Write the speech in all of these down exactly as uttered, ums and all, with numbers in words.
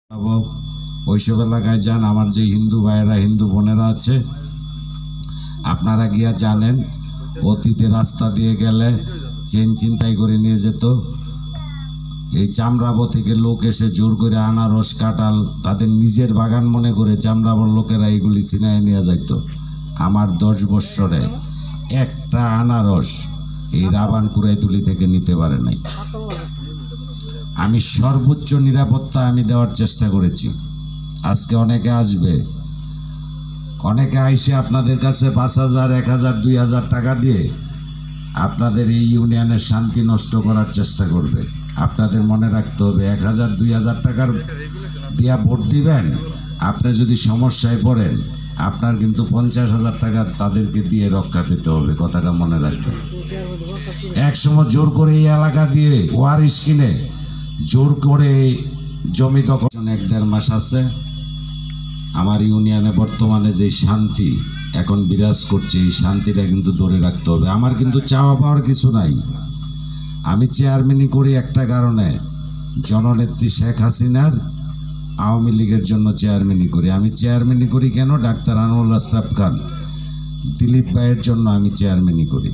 ওইসব এলাকায় যান, আমার যে হিন্দু ভাইয়েরা হিন্দু বোনেরা আছে আপনারা গিয়া জানেন অতীতে রাস্তা দিয়ে গেলে চেন চিন্তাই করে নিয়ে যেত। এই চামড়াবো থেকে লোক এসে জোর করে আনারস কাঁঠাল তাদের নিজের বাগান মনে করে চামড়াবর লোকেরা এইগুলি ছিনায় নিয়ে যাইত। আমার দশ বৎসরে একটা আনারস এই রাবান কুড়াইতুলি থেকে নিতে পারে নাই। আমি সর্বোচ্চ নিরাপত্তা আমি দেওয়ার চেষ্টা করেছি। আজকে অনেকে আসবে, অনেকে আইসে আপনাদের কাছে পাঁচ হাজার এক হাজার দুই হাজার টাকা দিয়ে আপনাদের এই ইউনিয়নের শান্তি নষ্ট করার চেষ্টা করবে। আপনাদের মনে রাখতে হবে, এক হাজার দুই হাজার টাকার দিয়া ভোট দিবেন, আপনি যদি সমস্যায় পড়েন আপনার কিন্তু পঞ্চাশ হাজার টাকা তাদেরকে দিয়ে রক্ষা পেতে হবে। কথাটা মনে রাখবেন। এক সময় জোর করে এই এলাকা দিয়ে ওয়ারিশ কিনে জোর করে জমি দখল এক দেড় মাস আছে। আমার ইউনিয়নে বর্তমানে যে শান্তি এখন বিরাজ করছে এই শান্তিটা কিন্তু ধরে রাখতে হবে। আমার কিন্তু চাওয়া পাওয়ার কিছু নাই। আমি চেয়ারম্যানই করি একটা কারণে, জননেত্রী শেখ হাসিনার আওয়ামী লীগের জন্য চেয়ারম্যানই করি। আমি চেয়ারম্যানই করি কেন? ডাক্তার আনোয়ার আশরাফ খান দিলীপ ভাইয়ের জন্য আমি চেয়ারম্যানই করি।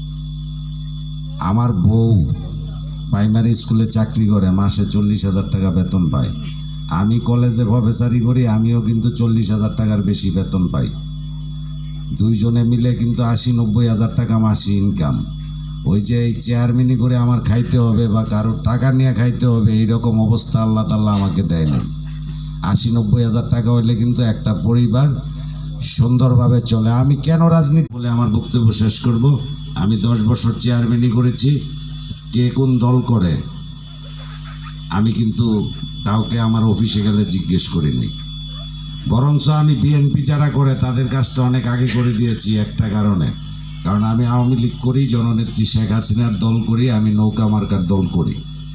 আমার বউ প্রাইমারি স্কুলে চাকরি করে, মাসে চল্লিশ হাজার টাকা বেতন পায়। আমি কলেজে প্রফেসরি করি, আমিও কিন্তু চল্লিশ হাজার টাকার বেশি বেতন পাই। দুইজনে মিলে কিন্তু আশি নব্বই হাজার টাকা মাসে ইনকাম। ওই যে এই চেয়ারম্যানই করে আমার খাইতে হবে বা কারোর টাকা নিয়ে খাইতে হবে এইরকম অবস্থা আল্লাহ তাআলা আমাকে দেয় নাই। আশি নব্বই হাজার টাকা হইলে কিন্তু একটা পরিবার সুন্দরভাবে চলে। আমি কেন রাজনীতি বলে আমার বক্তব্য শেষ করব। আমি দশ বছর চেয়ারম্যানই করেছি। কে কোন দল করে আমি কিন্তু কাউকে আমার অফিসে গেলে জিজ্ঞেস করিনি। বরঞ্চ আমি বিএনপি যারা করে তাদের কাজটা অনেক আগে করে দিয়েছি একটা কারণে, কারণ আমি আওয়ামী লীগ করি, জননেত্রী শেখ হাসিনার দল করি, আমি নৌকা মার্কার দল করি।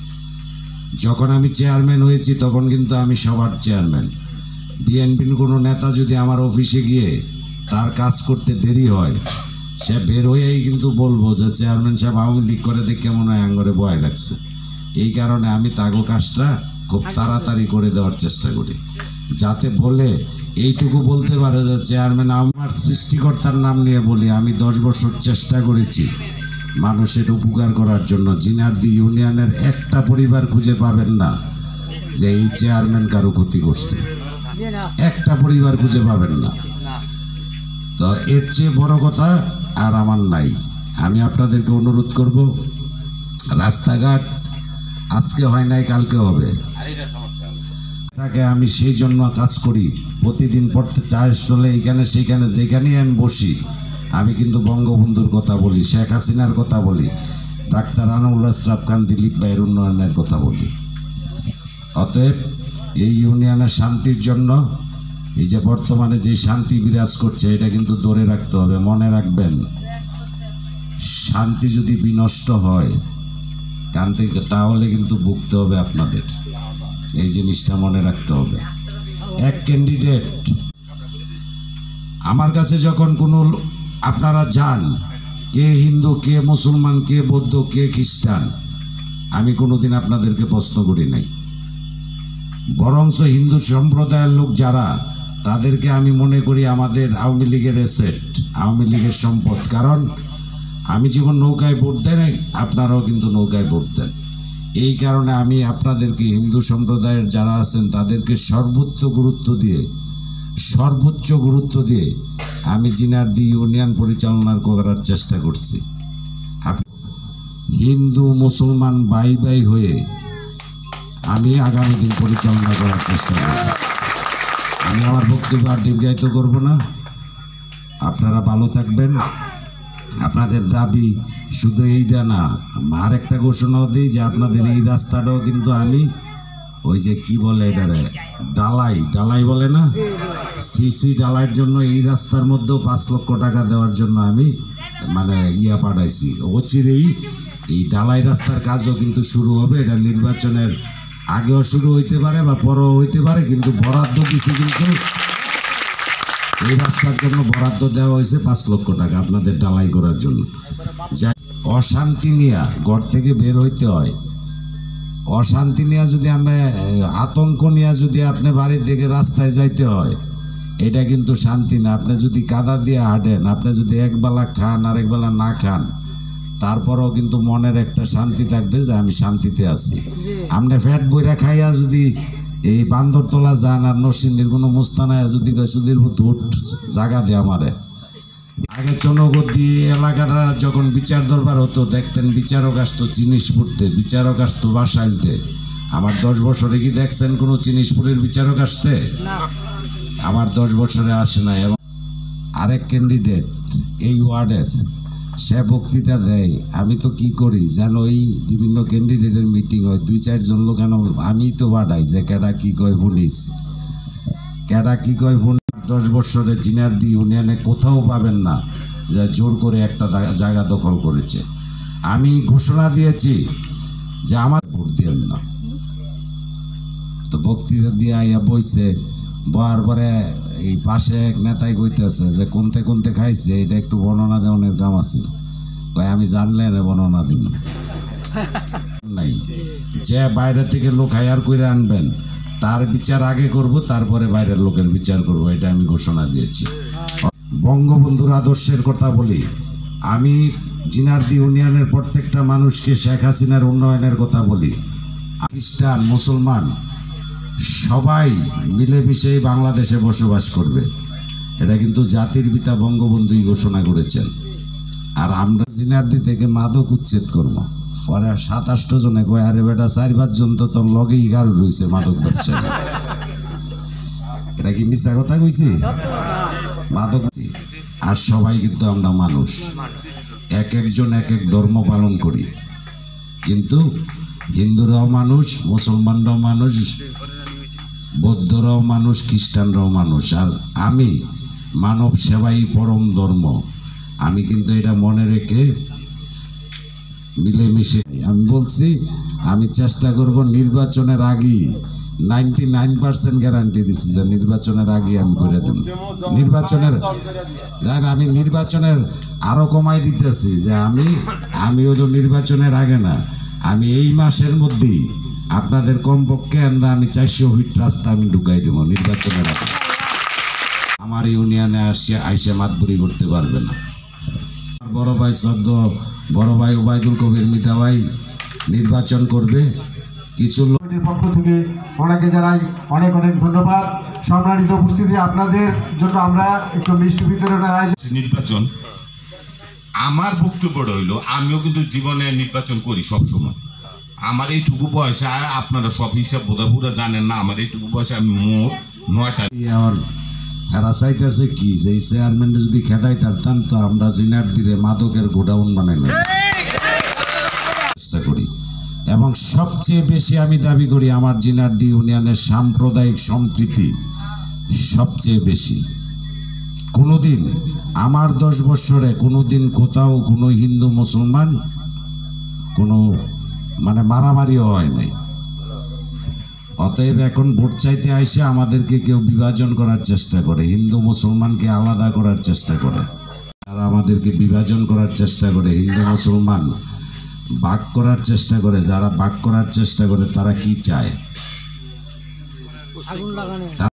যখন আমি চেয়ারম্যান হয়েছি তখন কিন্তু আমি সবার চেয়ারম্যান। বিএনপির কোনো নেতা যদি আমার অফিসে গিয়ে তার কাজ করতে দেরি হয়, সে বের হয়েই কিন্তু বলবো যে চেয়ারম্যান সাহেব আওয়ামী লীগ করে দেখে কেমন হয় আঙ্গরে ভয় লাগছে। এই কারণে আমি তাগো কাজটা খুব তাড়াতাড়ি করে দেওয়ার চেষ্টা করি, যাতে বলে এইটুকু বলতে পারে যে চেয়ারম্যান আমার সৃষ্টিকর্তার নাম নিয়ে বলি আমি দশ বছর চেষ্টা করেছি মানুষের উপকার করার জন্য। জিনারদি ইউনিয়নের একটা পরিবার খুঁজে পাবেন না যে এই চেয়ারম্যান কারো ক্ষতি করছে, একটা পরিবার খুঁজে পাবেন না। তো এর চেয়ে বড় কথা আর আমার নাই। আমি আপনাদেরকে অনুরোধ করব, রাস্তাঘাট আজকে হয় নাই কালকে হবে, তাকে আমি সেই জন্য কাজ করি। প্রতিদিন পড়তে চা স্টলে এইখানে সেইখানে যেখানেই আমি বসি আমি কিন্তু বঙ্গবন্ধুর কথা বলি, শেখ হাসিনার কথা বলি, ডাক্তার আনোয়ার আশরাফ খান দিলীপ ভাইয়ের উন্নয়নের কথা বলি। অতএব এই ইউনিয়নের শান্তির জন্য এই যে বর্তমানে যে শান্তি বিরাজ করছে এটা কিন্তু ধরে রাখতে হবে। মনে রাখবেন, শান্তি যদি বিনষ্ট হয় কান্তি তাহলে কিন্তু ভুগতে হবে আপনাদের। এই জিনিসটা মনে রাখতে হবে। এক ক্যান্ডিডেট আমার কাছে যখন কোনো আপনারা যান, কে হিন্দু কে মুসলমান কে বৌদ্ধ কে খ্রিস্টান, আমি কোনোদিন আপনাদেরকে প্রশ্ন করি নাই। বরঞ্চ হিন্দু সম্প্রদায়ের লোক যারা তাদেরকে আমি মনে করি আমাদের আওয়ামী লীগের এসেট, আওয়ামী লীগের সম্পদ। কারণ আমি যেমন নৌকায় ভোট দেন আপনারাও কিন্তু নৌকায় ভোট দেন। এই কারণে আমি আপনাদেরকে হিন্দু সম্প্রদায়ের যারা আছেন তাদেরকে সর্বোচ্চ গুরুত্ব দিয়ে সর্বোচ্চ গুরুত্ব দিয়ে আমি জিনারদি ইউনিয়ন পরিচালনা করার চেষ্টা করছি। হিন্দু মুসলমান বাই বাই হয়ে আমি আগামী দিন পরিচালনা করার চেষ্টা করব। আমি আমার বক্তব্য আর দীর্ঘায়িত করব না। আপনারা ভালো থাকবেন। আপনাদের দাবি শুধু এইটা না, আর একটা ঘোষণাও দিই যে আপনাদের এই রাস্তাটাও কিন্তু আমি ওই যে কি বলে এটারে ডালাই ডালাই বলে না, সিসি ডালাইয়ের জন্য এই রাস্তার মধ্যেও পাঁচ লক্ষ টাকা দেওয়ার জন্য আমি মানে ইয়া পাঠাইছি। অচিরেই এই ডালাই রাস্তার কাজও কিন্তু শুরু হবে। এটা নির্বাচনের আগেও শুরু হইতে পারে বা পরেও হইতে পারে, কিন্তু বরাদ্দ দিছি, কিন্তু এই রাস্তার জন্য বরাদ্দ দেওয়া হয়েছে পাঁচ লক্ষ টাকা আপনাদের ডালাই করার জন্য। অশান্তি নিয়ে ঘর থেকে বের হইতে হয়, অশান্তি নিয়ে যদি আমি আতঙ্ক নিয়ে যদি আপনি বাড়ি থেকে রাস্তায় যাইতে হয়, এটা কিন্তু শান্তি না। আপনি যদি কাদা দিয়ে হাঁটেন, আপনি যদি একবেলা খান আর একবেলা না খান, তারপরেও কিন্তু মনের একটা শান্তি থাকবে যে আমি শান্তিতে আছি। আপনি ফ্যাট বইরা খাইয়া যদি এই বান্দরতলা যান আর নরসিংদীর কোনো মুস্তানায় যদি সুদীর উঠ জায়গা দেয় আমারে। আগে চনগদ্দি এলাকাটা যখন বিচার দরবার হতো, দেখতেন বিচারক আসতো জিনিসপুরতে, বিচারক আসতো বাসাইলতে। আমার দশ বছরে কি দেখছেন কোনো জিনিসপুরের বিচারক আসতে? আমার দশ বছরে আসে নাই। এবং আরেক ক্যান্ডিডেট এই ওয়ার্ডের, সে বক্তৃতা দেয়, আমি তো কি করি যেন এই বিভিন্ন ক্যান্ডিডেটের মিটিং হয়, দুই চারজন লোক কেন আমি তো বাড়াই যে কেডা কি কয় পুলিশ, কেডা কি কয় পুলিশ। দশ বছরে জিনারদি ইউনিয়নে কোথাও পাবেন না যে জোর করে একটা জায়গা দখল করেছে। আমি ঘোষণা দিয়েছি যে আমার ভোট দিয়েন না। তো বক্তৃতা দিয়ে আইয়া বইছে, বয়ার পরে এই পাশে এক নেতাই কইতেছে যে কোনতে কোনতে খাইছে, এটা একটু বর্ণনা দেওয়ার কাম আছে। ভাই আমি জানলে না বর্ণনা দিন নাই, যে বাইরে থেকে লোক হায়ার করে আনবেন তার বিচার আগে করব, তারপরে বাইরের লোকের বিচার করব, এটা আমি ঘোষণা দিয়েছি। বঙ্গবন্ধুর আদর্শের কথা বলি, আমি জিনারদি ইউনিয়নের প্রত্যেকটা মানুষকে শেখ হাসিনার উন্নয়নের কথা বলি। খ্রিস্টান মুসলমান সবাই মিলেমিশে বাংলাদেশে বসবাস করবে, এটা কিন্তু জাতির পিতা বঙ্গবন্ধুই ঘোষণা করেছেন। আর আমরা জিনারদি থেকে মাদক উচ্ছেদ করবো। পরে সাত আষ্ট জনে কয় আরে বেটা চার পাঁচজন তো তোর লগেই গাড়ু রয়েছে মাদক ব্যবসায়ী। এটা কি মিশা কথা কইছি? মাদক। আর সবাই কিন্তু আমরা মানুষ, এক একজন এক এক ধর্ম পালন করি, কিন্তু হিন্দুরাও মানুষ, মুসলমানরাও মানুষ, বৌদ্ধরাও মানুষ, খ্রিস্টানরাও মানুষ। আর আমি মানব সেবাই পরম ধর্ম। আমি কিন্তু এটা মনে রেখে মিলেমিশে আমি বলছি, আমি চেষ্টা করব নির্বাচনের আগেই, নাইনটি নাইন পার্সেন্ট গ্যারান্টি দিচ্ছি যে নির্বাচনের আগে আমি করে দেব। নির্বাচনের আমি নির্বাচনের আরো কমাই দিতেছি যে আমি আমি হলো নির্বাচনের আগে না, আমি এই মাসের মধ্যেই আপনাদের কমপক্ষে আমি চারশো ফিট রাস্তা আমি ঢুকাই দেবো নির্বাচনের আগে। আমার ইউনিয়নে আসে আইসে মাতবুরি করতে পারবে না। বড় ভাই সদ্য বড় ভাই ওবায়দুল কবির মিতা ভাই নির্বাচন করবে। কিছু লোকের পক্ষ থেকে ওনাকে জানাই অনেক অনেক ধন্যবাদ। সম্মানিত উপস্থিতি, আপনাদের জন্য আমরা একটু মিষ্টি বিতরণের আয়োজন। নির্বাচন আমার বক্তব্য রইল, আমিও কিন্তু জীবনে নির্বাচন করি সব সময়। আমার এইটুকু বয়সে, আপনারা সব হিসাব বোধহয় পুরো জানেন না, আমার এইটুকু বয়সে আমি মোট নয়টা হেরা চাইতেছে কি যে এই চেয়ারম্যান যদি খেদাই থাকতাম তো আমরা জিনারদিরে মাদকের গোডাউন বানাই চেষ্টা করি। এবং সবচেয়ে বেশি আমি দাবি করি আমার জিনারদি ইউনিয়নের সাম্প্রদায়িক সম্প্রীতি সবচেয়ে বেশি। কোনোদিন আমার দশ বছরে কোনোদিন কোথাও কোনো হিন্দু মুসলমান কোনো মানে মারামারিও হয় নাই। অতএব এখন ভোট চাইতে আইসে আমাদেরকে কেউ বিভাজন করার চেষ্টা করে, হিন্দু মুসলমানকে আলাদা করার চেষ্টা করে, তারা আমাদেরকে বিভাজন করার চেষ্টা করে, হিন্দু মুসলমান ভাগ করার চেষ্টা করে। যারা ভাগ করার চেষ্টা করে তারা কি চায়?